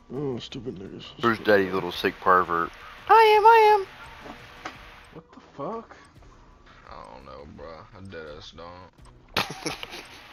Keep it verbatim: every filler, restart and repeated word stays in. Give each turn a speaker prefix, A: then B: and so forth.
A: Oh, stupid niggas.
B: Who's daddy, little sick pervert? I am, I
A: What the fuck?
C: I don't know, bro. I dead ass don't.